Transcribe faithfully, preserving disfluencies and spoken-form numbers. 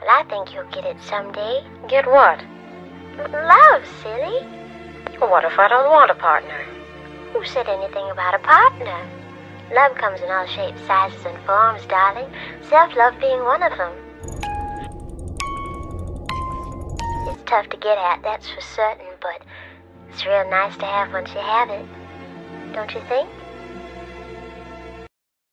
I think you'll get it someday. Get what? Love, silly. What if I don't want a partner? Who said anything about a partner? Love comes in all shapes, sizes, and forms, darling. Self-love being one of them. It's tough to get at, that's for certain, but it's real nice to have once you have it. Don't you think?